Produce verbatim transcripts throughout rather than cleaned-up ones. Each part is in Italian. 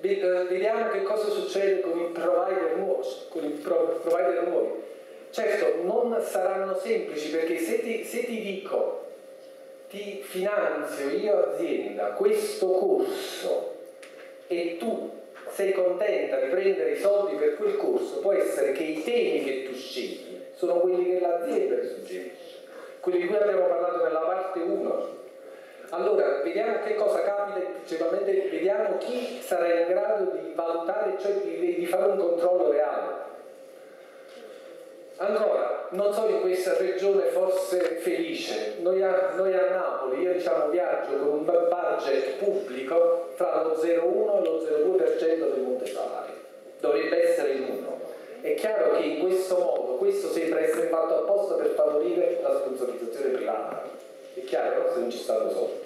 vediamo che cosa succede con i provider nuovi, con i provider nuovi. Certo, non saranno semplici, perché se ti, se ti dico, ti finanzio io azienda questo corso e tu sei contenta di prendere i soldi per quel corso, può essere che i temi che tu scegli sono quelli che l'azienda ti suggerisce, quelli di cui abbiamo parlato nella parte uno. Allora, vediamo che cosa capita, principalmente vediamo chi sarà in grado di valutare, cioè di, di fare un controllo reale. Ancora, non sono in questa regione forse felice, noi a, noi a Napoli, io diciamo viaggio con un budget pubblico fra lo zero virgola uno e lo zero virgola due per cento del monte salario, dovrebbe essere il uno. È chiaro che in questo modo, questo sembra essere fatto apposta per favorire la sponsorizzazione privata, è chiaro se non ci stanno soldi.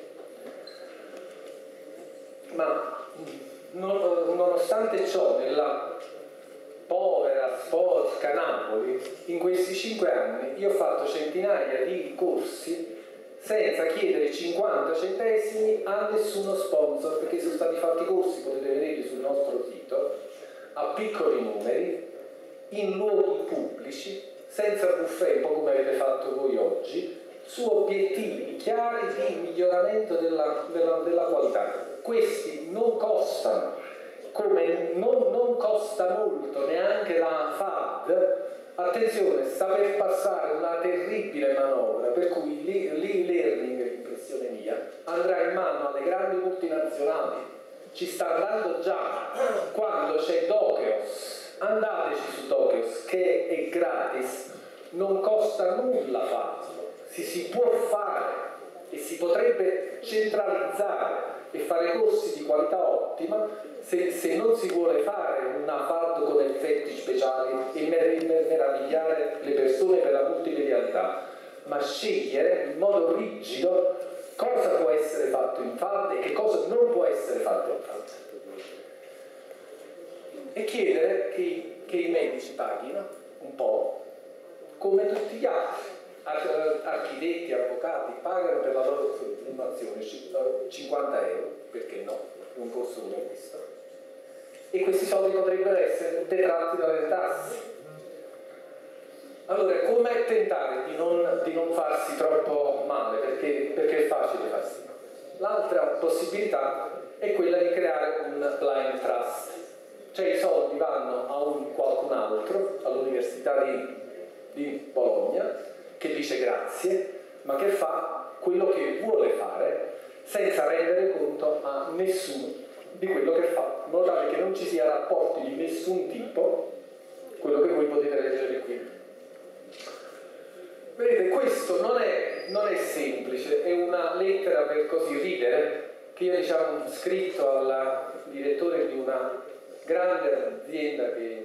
Ma non, nonostante ciò, nella povera, sporca Napoli, in questi cinque anni io ho fatto centinaia di corsi senza chiedere cinquanta centesimi a nessuno sponsor, perché sono stati fatti corsi, potete vederli sul nostro sito, a piccoli numeri, in luoghi pubblici, senza buffet, un po' come avete fatto voi oggi, su obiettivi chiari di miglioramento della, della, della qualità. Questi non costano, come non, non costa molto neanche la F A D. Attenzione, sta per passare una terribile manovra per cui l'e-learning, l'impressione mia, andrà in mano alle grandi multinazionali. Ci sta andando già. Quando c'è Dokeos, andateci su Dokeos, che è gratis, non costa nulla farlo, si, si può fare e si potrebbe centralizzare e fare corsi di qualità ottima se, se non si vuole fare una F A D con effetti speciali e meravigliare le persone per la multimedialità, ma scegliere in modo rigido cosa può essere fatto in F A D e che cosa non può essere fatto in F A D, e chiedere che, che i medici paghino un po' come tutti gli altri. Architetti, avvocati pagano per la loro formazione cinquanta euro, perché no, un corso come questo, e questi soldi potrebbero essere detratti dalle tasse. Allora, come tentare di non, di non farsi troppo male, perché, perché è facile farsi male? L'altra possibilità è quella di creare un blind trust, cioè i soldi vanno a un qualcun altro, all'Università di, di Bologna, che dice grazie, ma che fa quello che vuole fare senza rendere conto a nessuno di quello che fa, in modo tale che non ci sia rapporti di nessun tipo, quello che voi potete leggere qui. Vedete, questo non è, non è semplice, è una lettera per così ridere che io diciamo ho scritto al direttore di una grande azienda che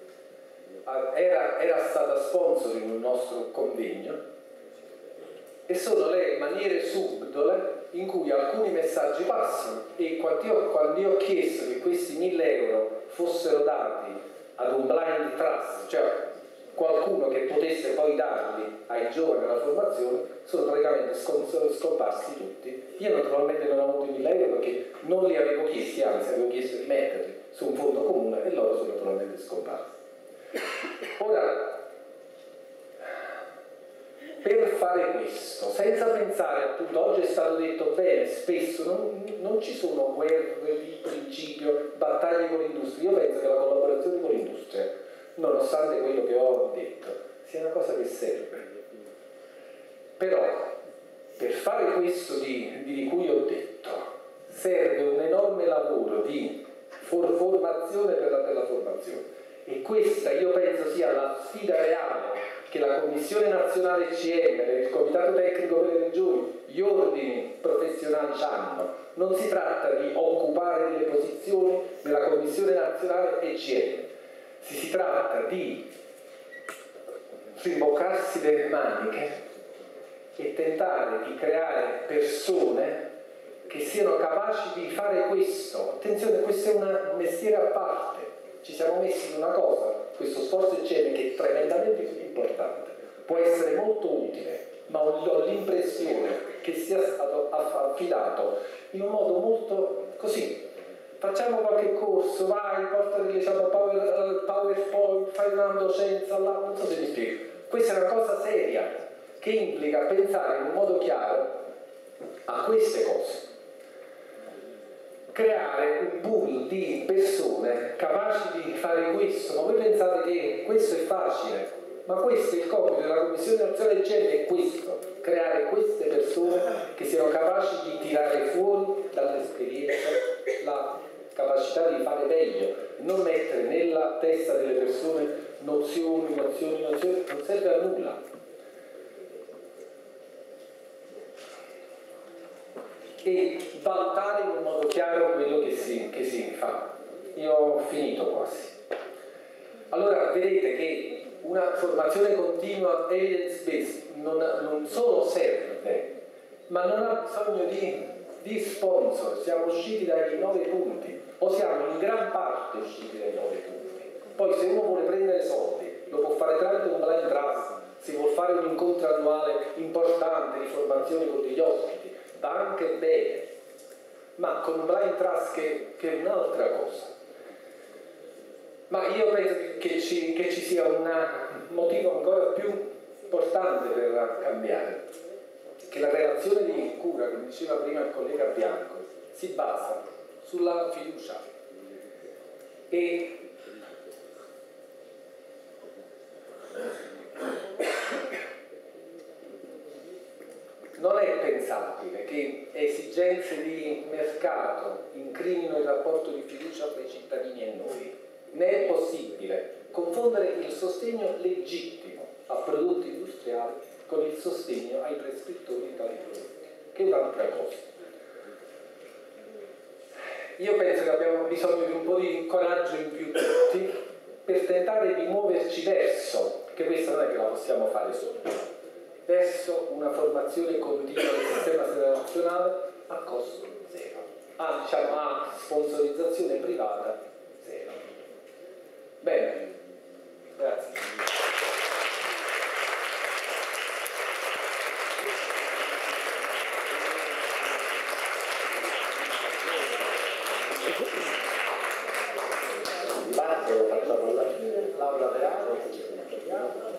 Era, era stata sponsor in un nostro convegno, e sono le maniere subdole in cui alcuni messaggi passano. E quando io, quando io ho chiesto che questi mille euro fossero dati ad un blind trust, cioè qualcuno che potesse poi darli ai giovani alla formazione, sono praticamente scomparsi tutti. Io naturalmente non ho avuto i mille euro perché non li avevo chiesti, anzi avevo chiesto di metterli su un fondo comune, e loro sono naturalmente scomparsi. Ora, per fare questo, senza pensare, appunto, oggi è stato detto bene, spesso non, non ci sono guerre di principio, battaglie con l'industria. Io penso che la collaborazione con l'industria, nonostante quello che ho detto, sia una cosa che serve. Però, per fare questo di, di cui ho detto, serve un enorme lavoro di for formazione per la, per la formazione. E questa io penso sia la sfida reale che la Commissione Nazionale C M, il Comitato Tecnico per le Regioni, gli ordini professionali hanno. Non si tratta di occupare delle posizioni nella Commissione Nazionale e C M, si, si tratta di rimboccarsi le maniche e tentare di creare persone che siano capaci di fare questo. Attenzione, questo è un mestiere a parte. Ci siamo messi in una cosa, questo sforzo C M, che è tremendamente importante, può essere molto utile, ma ho l'impressione che sia stato affidato in un modo molto così, facciamo qualche corso, vai, portali diciamo, power, PowerPoint, fai una docenza là, non so se mi spiego. Questa è una cosa seria che implica pensare in un modo chiaro a queste cose. Creare un pool di persone capaci di fare questo, ma voi pensate che questo è facile? Ma questo è il compito della Commissione Nazionale Igiene, è questo, creare queste persone che siano capaci di tirare fuori dall'esperienza la capacità di fare meglio, non mettere nella testa delle persone nozioni, nozioni, nozioni, non serve a nulla. E valutare in un modo chiaro quello che si, che si fa. Io ho finito quasi. Allora vedete che una formazione continua evidence based non, non solo serve, ma non ha bisogno di, di sponsor. Siamo usciti dai nove punti, o siamo in gran parte usciti dai nove punti. Poi se uno vuole prendere soldi lo può fare tramite un blind trust, se vuol fare un incontro annuale importante di formazione con degli ospiti va anche bene, ma con un blind trust che, che è un'altra cosa. Ma io penso che ci, che ci sia un motivo ancora più importante per cambiare, che la relazione di cura, come diceva prima il collega Bianco, si basa sulla fiducia e non è pensabile che esigenze di mercato incrinino il rapporto di fiducia tra i cittadini e noi, né è possibile confondere il sostegno legittimo a prodotti industriali con il sostegno ai prescrittori di tali prodotti, che è un'altra cosa. Io penso che abbiamo bisogno di un po' di coraggio in più tutti per tentare di muoverci verso, perché questa non è che la possiamo fare solo, verso una formazione continua del sistema sanitario nazionale a costo zero, a, diciamo, a sponsorizzazione privata zero. Bene, grazie. Dibattito, facciamo la Laura Verano.